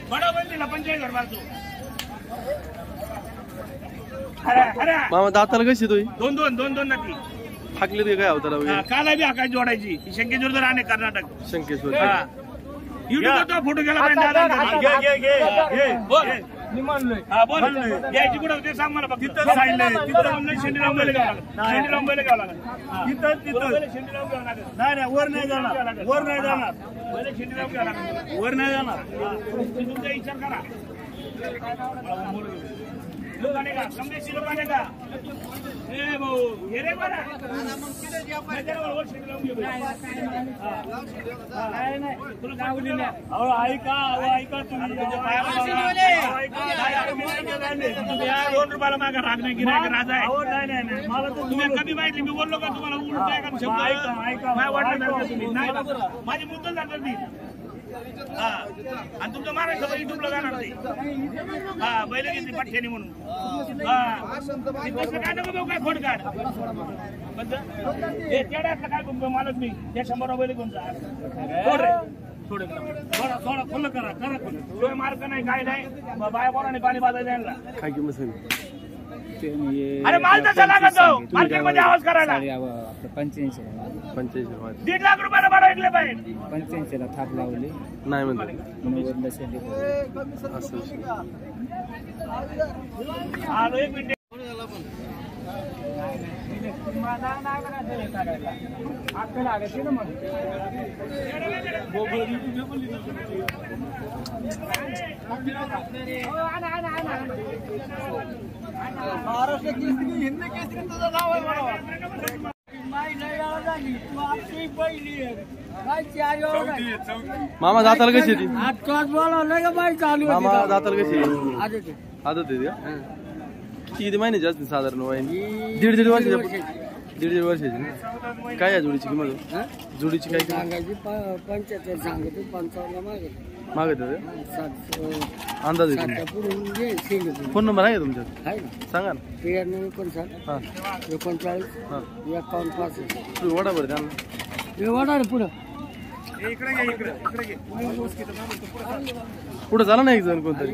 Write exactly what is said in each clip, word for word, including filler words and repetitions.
बड़ा बंदीला पंचायत घर बाजू मामा दाताला कशी तू दोन दोन दोन दोन नक्की हाकली ते काय होता काला बी हाकाय जोडायची शंकेश्वर जर आणि कर्नाटक शंकेश्वर युट्यूबवर तो फोटो गेला पाहिजे हा बोल यायची कुठं ते सांग मला तिथं सांगितलंय तिथं शेंडीराव बैल घ्यावं लागेल शेंडीराव बैल घ्यावं लागेल तिथं तिथं शेंडीराव घ्यावं लागेल नाही नाही वर नाही जाणार वर नाही जाणार पहिले शेंडीराव घ्यावं लागेल वर नाही जाणार तुमचा विचार करा लोक आले का समजेशी लोक आले का ए भाऊ हे रे बरा वर शेंडीराव घेऊ नाही नाही तुला सांगू दिल्या अहो ऐका अहो ऐका तुम्ही तुमच्या पायाला दोन रुपयाला मागा राग नाही गिरायक राजा आहे नाही नाही नाही मला तर तुम्ही कधी माहिती मी बोललो का तुम्हाला उलट आहे का शब्द ऐका ऐका काय वाटलं तुम्ही नाही माझी मुद्दा जाणार ती हा आणि तुमचं महाराष्ट्र युट्यूबला जाणार ते हा बैल घेतली पठ्यानी म्हणून हा काय नको भाऊ काय खोड काढ हे तेवढ्यातलं काय मालक मी त्या शंभर बैल घेऊन जा थोडं थोडा थोडा खुल्लं करा करा खुल्लं मार्क नाही काय नाही बाया बोराने पाणी बाजायला द्यायला काय किंमत अरे माल तसा लागत मार्केटमध्ये आवाज करायला पंच्याऐंशी पंच्याऐंशी दीड लाख रुपयाला भाडं ऐकले पाहिजे पंच्याऐंशी ला थाप लावली नाही म्हणते आलो एक मिनिट महाराष्ट्र केसरी हिंद केसरी तुझं नाव आहे मामा दाताला कशी ती चालू मामा दाताला कशी आदत आहे का किती किती महिन्याची असते साधारण वय दीड दीड वर्षाची दीड दीड वर्षाची ना काय आहे जोडीची किंमत जोडीची काय सांगायची पंच्याहत्तर सांगायची पंचावन्न मागे मागत अंदाज फोन नंबर आहे का तुमच्यात आहे ना सांगा ना त्र्याण्णव एकोणसाठ हां एकोणचाळीस हां एकावन्न पासष्ट वडा बरं त्यांना हे वाढा रे पुढं इकडे घे इकडे इकडे घे पुढे झाला ना एक जण कोणतरी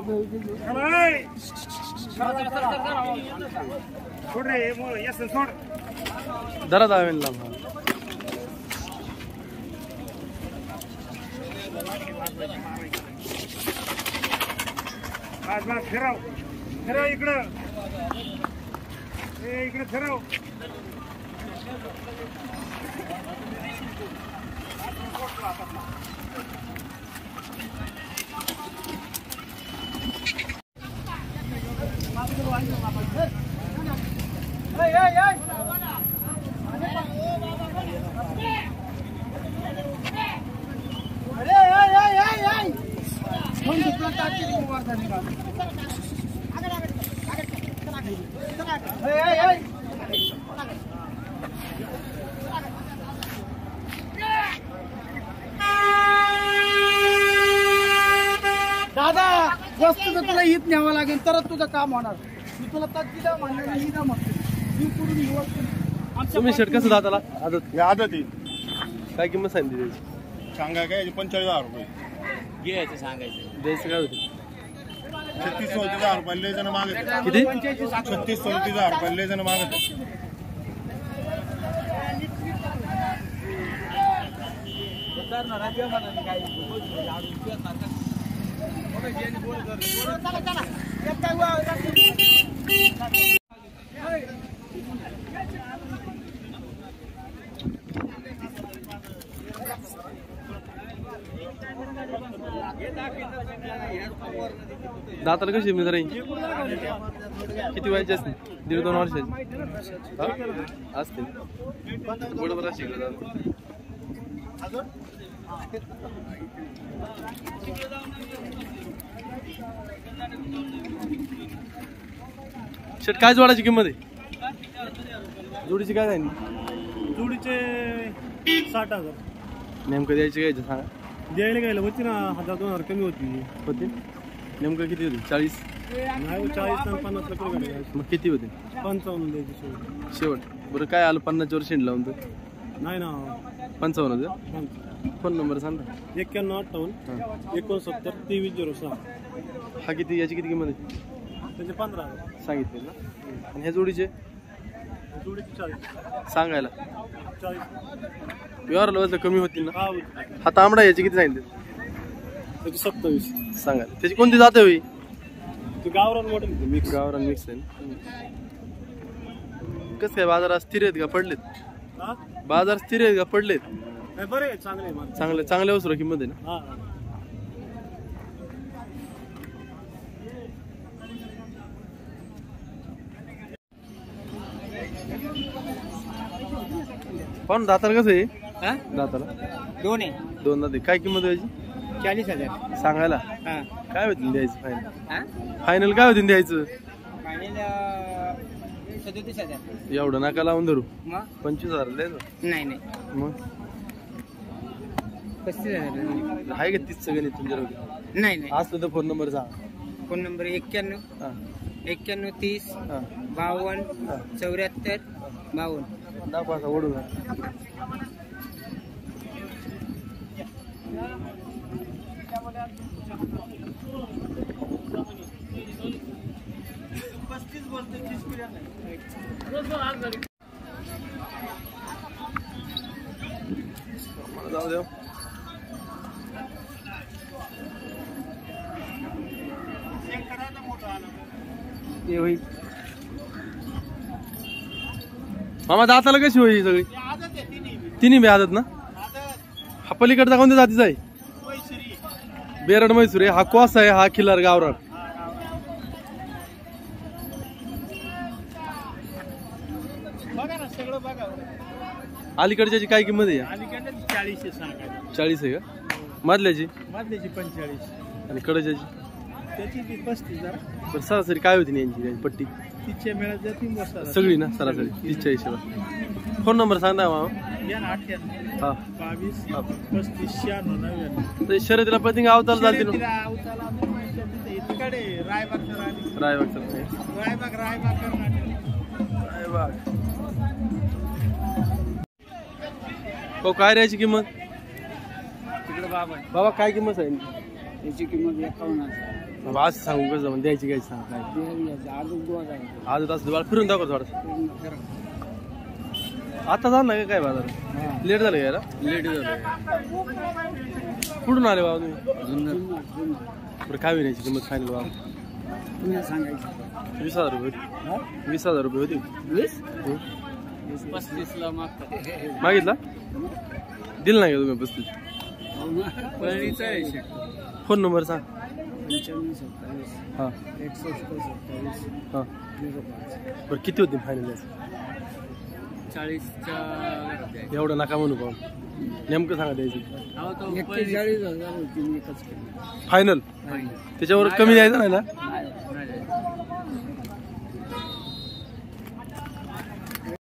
सोड रे येस सोड दरा दावेल लांब आज मला फिराव फिराव इकडं ए इकडे फिराव दादा वस्तू तर तुला हीच न्यावं लागेल तरच तुझं काम होणार मी तुला तत्तीला म्हणलं नाही ना म्हणतो मी पुढून ही वस्तू तुम्ही शर्ट कसं दाताला आदत आदत आहे काय किंमत सांगितली त्याची सांगा काय पंचेचाळीस हजार रुपये घ्यायचं सांगायचं द्यायचं काय होते छत्तीस चौतीस हजार रुपये लय जण मागत किती छत्तीस चौतीस हजार रुपये लय जण मागत दाताला कशी मी जरा किती वयाची असते दीड दोन वर्षाची असते बरोबर शिकलं शर्ट काय जोडायची किंमत आहे जोडीची काय आहे जोडीचे साठ हजार नेमकं द्यायची काय सांगा द्यायला गेलं होती ना हजार दोन हजार कमी होती होते नेमकं किती होते चाळीस नाही चाळीस पन्नास लाख रुपये मग किती होते पंचावन्न द्यायची शेवट बरं काय आलं पन्नासच्या वर शेंड लावून तर नाही ना पंचावन्न फोन नंबर सांगा. एक्क्याण्णव अठ्ठावन्न एकोणसत्तर तेवीस झिरो सहा. हा किती याची किती किंमत आहे? त्याचे पंधरा हजार सांगितले ना. आणि ह्या जोडीचे जोडीचे चाळीस सांगायला चाळीस. व्यवहाराला बसलं कमी होतील ना. हा होईल. हा तांबडा याची किती सांगितले? त्याचे सत्तावीस. सांगायला त्याची कोणती जाते होई? ते गावरान मॉडेल मिक्स. गावरान मिक्स आहे ना. कसं काय बाजारात स्थिर आहेत का पडलेत? हा बाजार स्थिर आहेत का पडलेत? नाही बरे आहे, चांगले आहे माल. चांगले चांगल्या वस्तूला किंमत आहे ना. हा पण दाताला कसं आहे? हा दाताला दोन आहे. दोन दाते काय किंमत व्हायची? चाळीस हजार. सांगायला हा काय होतील द्यायचं फायनल? हा फायनल काय होतील द्यायचं? फायनल सदोतीस हजार. एवढं नका लावून धरू. मग पंचवीस हजार द्यायचं नाही नाही मग. पस्तीस हजार. आहे का तीस गणित तुमच्याकडे? नाही नाही. असलं तर फोन नंबर सांग. फोन नंबर एक्क्याण्णव हा एक्क्याण्णव तीस हा बावन्न चौऱ्याहत्तर बावन्न. दाखवा असा ओढून. जाऊ द्या. मामा दाताला कशी होई सगळी? तिन्ही बी आदत ना. हा पलीकडचा कोणत्या जातीचा आहे? बेरड मैसूर आहे. हा कोस आहे. हा खिल्लार गावरान. बघा ना सगळं बघा. अलीकडच्याची काय किंमत आहे? अलीकडे चाळीस सांगायला. चाळीस आहे का? मधल्याची मधल्याची पंचेचाळीस. आणि कडच्याची त्याची ती पस्तीस हजार. बरं सरासरी काय होती यांची यांची पट्टी? तिचे मिळत जातील बस सगळी ना सरासरी तीसच्या हिशोबात. फोन नंबर सांगा मामा. या ना अठ्ठ्याण्णव हा बावीस हा. पस्तीस शहाण्णव नव्याण्णव. तर शर्यतीला प्रतिंग अवताल जातील शर्यतीला अवताला आपण माहिती आहे तिथे. इकडे रायबाग राणी. रायबाग रायबाग रायबाग कर्नाटक. रायबाग. हो काय राहायची किंमत? तिकडे बाबा बाबा काय किंमत आहे? त्याची किंमत एकावन्न हजार. बाबा असं सांगू कसं म्हणजे द्यायची काय सांग काय अजून दोन हजार. आज असं बाळ फिरून दाखव थोडं. आता झालं ना काय बाजार? लेट झालं यायला. लेट झालं. कुठून आले बाबा तुम्ही? जुन्नर. बरं काय होईल याची किंमत फायनल बाबा? तुम्ही सांगायचं. वीस हजार रुपये होती. वीस हजार रुपये होती. वीस हो. पस्तीस ला मागतात. मागितला दिलं नाही का तुम्ही पस्तीस? फोन नंबर सांग. पंच्याण्णव सत्तावीस हां एकसष्ट सत्तावीस हां झिरो पाच. बरं किती होती फायनल याचं? चाळीसच्या एवढं नका म्हणू पाहून नेमकं सांगा द्यायचं. एक्केचाळीस हजार होती. एकच केली फायनल फायनल. त्याच्यावर कमी द्यायचं नाही ना?